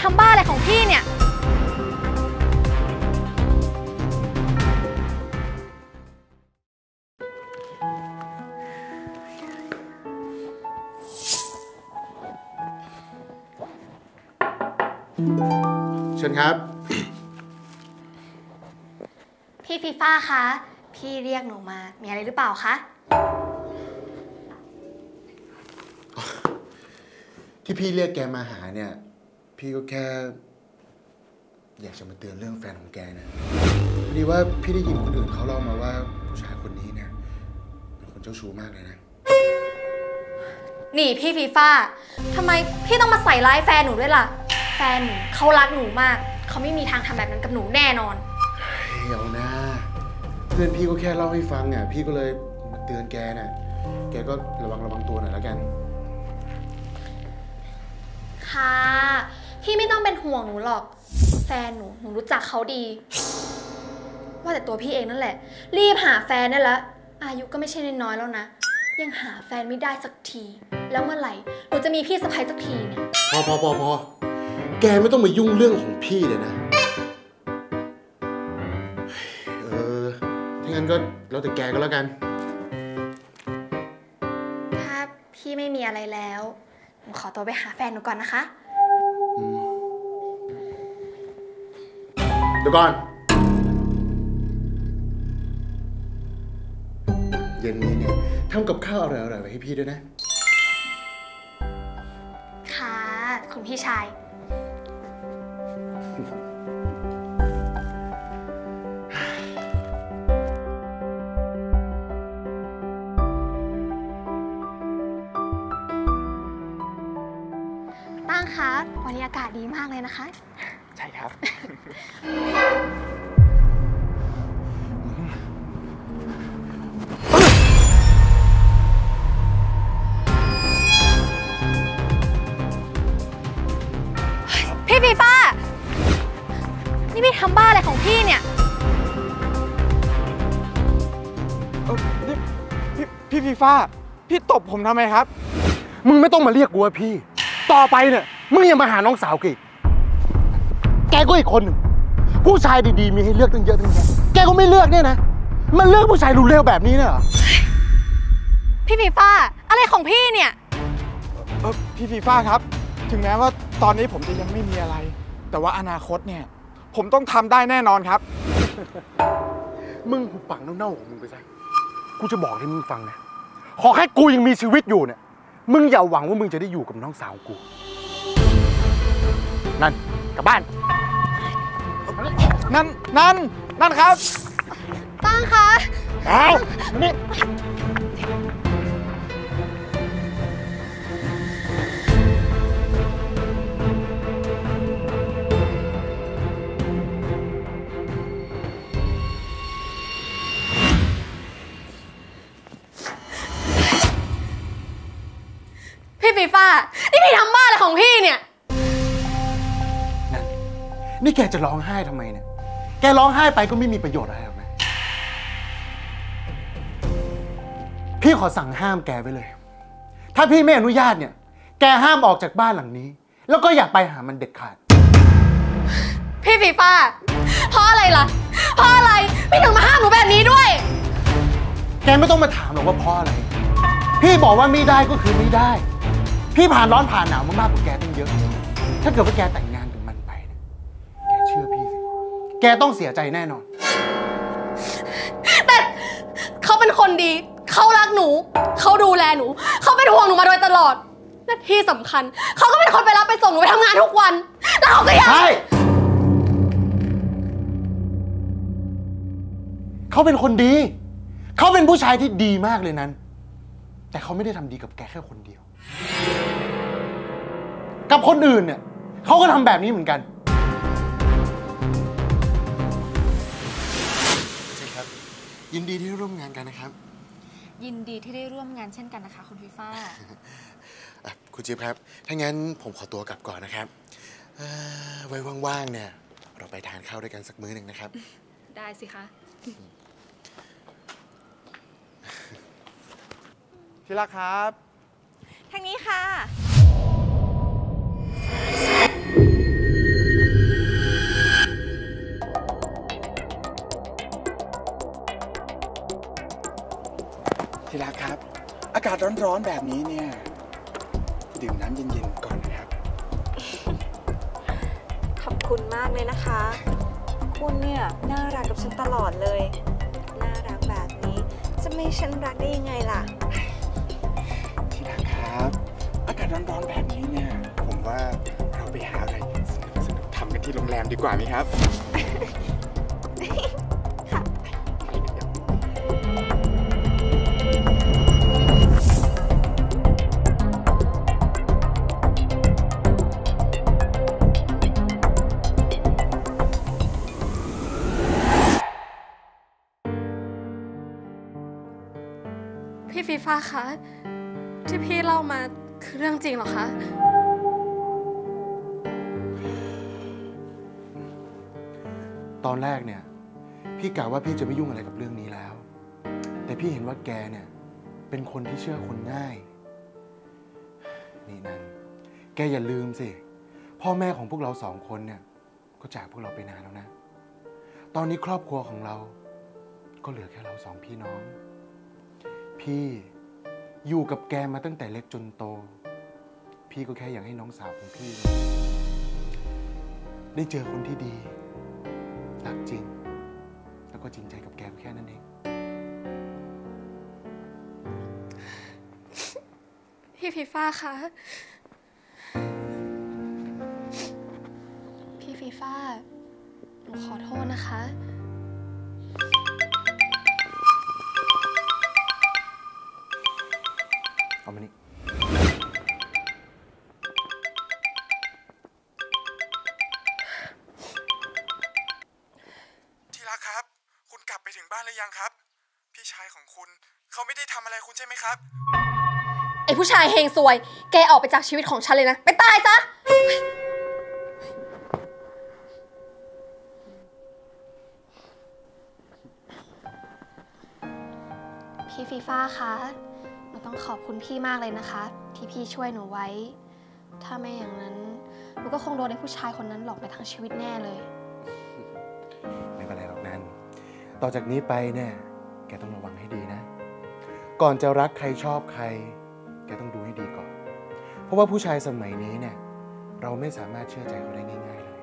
ทำบ้าอะไรของพี่เนี่ยเชิญครับพี่ฟีฟ่าคะพี่เรียกหนูมามีอะไรหรือเปล่าคะที่พี่เรียกแกมาหาเนี่ยพี่ก็แค่อยากจะมาเตือนเรื่องแฟนของแกนะพอดีว่าพี่ได้ยินคนอื่นเขาเล่ามาว่าผู้ชายคนนี้เนี่ยเป็นคนเจ้าชู้มากเลยนะนี่พี่ฟีฟ่าทำไมพี่ต้องมาใส่ร้ายแฟนหนูด้วยล่ะแฟนหนูเขารักหนูมากเขาไม่มีทางทำแบบนั้นกับหนูแน่นอนเดี๋ยวนะเพื่อนพี่ก็แค่เล่าให้ฟังอ่ะพี่ก็เลยมาเตือนแกน่ะแกก็ระวังตัวหน่อยแล้วกันค่ะพี่ไม่ต้องเป็นห่วงหนูหรอกแฟนหนูรู้จักเขาดีว่าแต่ตัวพี่เองนั่นแหละรีบหาแฟนได้แล้วอายุก็ไม่ใช่น้อยๆแล้วนะยังหาแฟนไม่ได้สักทีแล้วเมื่อไหร่หนูจะมีพี่สะใภ้สักทีเนี่ยพอแกไม่ต้องมายุ่งเรื่องของพี่เลยนะถ้างั้นก็แล้วแต่แกก็แล้วกันถ้าพี่ไม่มีอะไรแล้วหนูขอตัวไปหาแฟนหนูก่อนนะคะเดี๋ยวก่อนเย็นนี้เนี่ยทำกับข้าวอร่อยๆไว้ให้พี่ด้วยนะค่ะคุณพี่ชายตั้งคะวันนี้อากาศดีมากเลยนะคะใช่ครับพี่ฟีฟ่านี่พี่ทำบ้าอะไรของพี่เนี่ยพี่ฟีฟ่าพี่ตบผมทำไมครับมึงไม่ต้องมาเรียกกูว่าพี่ต่อไปเนี่ยมึงยังมาหาน้องสาวกูอีกแกก็อีกคนหนึ่งผู้ชายดีๆมีให้เลือกตั้งเยอะตั้งแยะแกก็ไม่เลือกเนี่ยนะมันเลือกผู้ชายรุนแรงแบบนี้เนี่ยเหรอพี่ฟีฟ่าอะไรของพี่เนี่ยพี่ฟีฟ่าครับถึงแม้ว่าตอนนี้ผมจะยังไม่มีอะไรแต่ว่าอนาคตเนี่ยผมต้องทำได้แน่นอนครับมึงหูปังเน่าๆของมึงไปซะกูจะบอกให้มึงฟังนะขอแค่กูยังมีชีวิตอยู่เนี่ยมึงอย่าหวังว่ามึงจะได้อยู่กับน้องสาวกูนั่นกลับบ้านนั่นครับตั้งคะเอานี่พี่ฟีฟ่านี่พี่ทำบ้าอะไรของพี่เนี่ยนี่แกจะร้องไห้ทำไมเนี่ยแกร้องไห้ไปก็ไม่มีประโยชน์อะไรหรอกนะพี่ขอสั่งห้ามแกไว้เลยถ้าพี่ไม่อนุญาตเนี่ยแกห้ามออกจากบ้านหลังนี้แล้วก็อย่าไปหามันเด็ดขาดพี่ฟีฟ่าเพราะอะไรล่ะเพราะอะไรพี่ถึงมาห้ามหนูแบบนี้ด้วยแกไม่ต้องมาถามหรอกว่าเพราะอะไรพี่บอกว่าไม่ได้ก็คือไม่ได้พี่ผ่านร้อนผ่านหนาวมามากกว่าแกตั้งเยอะถ้าเกิดว่าแกแต่งงานกับมันไปเนี่ยแกเชื่อพี่สิแกต้องเสียใจแน่นอนแต่เขาเป็นคนดีเขารักหนูเขาดูแลหนูเขาเป็นห่วงหนูมาโดยตลอดและที่สำคัญเขาก็เป็นคนไปรับไปส่งหนูไปทำงานทุกวันแล้วเขาก็ยังใช่เขาเป็นคนดีเขาเป็นผู้ชายที่ดีมากเลยนั้นแต่เขาไม่ได้ทำดีกับแกแค่คนเดียวกับคนอื่นเนี่ยเขาก็ทำแบบนี้เหมือนกันใช่ครับยินดีที่ร่วมงานกันนะครับยินดีที่ได้ร่วมงานเช่นกันนะคะคุณฟีฟ่าคุณจิ๊บครับถ้างั้นผมขอตัวกลับก่อนนะครับไว้ว่างๆเนี่ยเราไปทานข้าวด้วยกันสักมื้อหนึ่งนะครับได้สิคะที่รักครับทางนี้ค่ะที่รักครับ อากาศร้อนๆแบบนี้เนี่ยดื่มน้ำเย็นๆก่อนนะครับขอบคุณมากเลยนะคะ คุณเนี่ยน่ารักกับฉันตลอดเลย น่ารักแบบนี้จะไม่ฉันรักได้ยังไงล่ะที่รักครับ อากาศร้อนๆแบบนี้เนี่ยผมว่าเราไปหาอะไรสนุกๆทำกันที่โรงแรมดีกว่าไหมครับพี่ฟีฟ่าคะ ที่พี่เล่ามาคือเรื่องจริงเหรอคะตอนแรกเนี่ย พี่กะว่าพี่จะไม่ยุ่งอะไรกับเรื่องนี้แล้ว แต่พี่เห็นว่าแกเนี่ยเป็นคนที่เชื่อคนง่าย นี่นันแกอย่าลืมสิ พ่อแม่ของพวกเราสองคนเนี่ยก็จากพวกเราไปนานแล้วนะ ตอนนี้ครอบครัวของเราก็เหลือแค่เราสองพี่น้อง พี่อยู่กับแกมาตั้งแต่เล็กจนโต พี่ก็แค่อยากให้น้องสาวของพี่ได้เจอคนที่ดีรักจริงแล้วก็จริงใจกับแกแค่นั้นเองพี่ฟีฟ่าคะ พี่ฟีฟ่า หนูขอโทษนะคะเอามานี่ที่รักครับ คุณกลับไปถึงบ้านหรือยังครับ พี่ชายของคุณเขาไม่ได้ทำอะไรคุณใช่ไหมครับไอ้ผู้ชายเฮงซวย แกออกไปจากชีวิตของฉันเลยนะ ไปตายซะ พี่ฟีฟ่าคะ หนูต้องขอบคุณพี่มากเลยนะคะ ที่พี่ช่วยหนูไว้ ถ้าไม่อย่างนั้นหนูก็คงโดนไอ้ผู้ชายคนนั้นหลอกไปทั้งชีวิตแน่เลยไม่เป็นไรหรอกนันต่อจากนี้ไปเนี่ยแกต้องระวังให้ดีนะ ก่อนจะรักใครชอบใคร แกต้องดูให้ดีก่อน เพราะว่าผู้ชายสมัยนี้เนี่ยเราไม่สามารถเชื่อใจเขาได้ง่ายๆเลย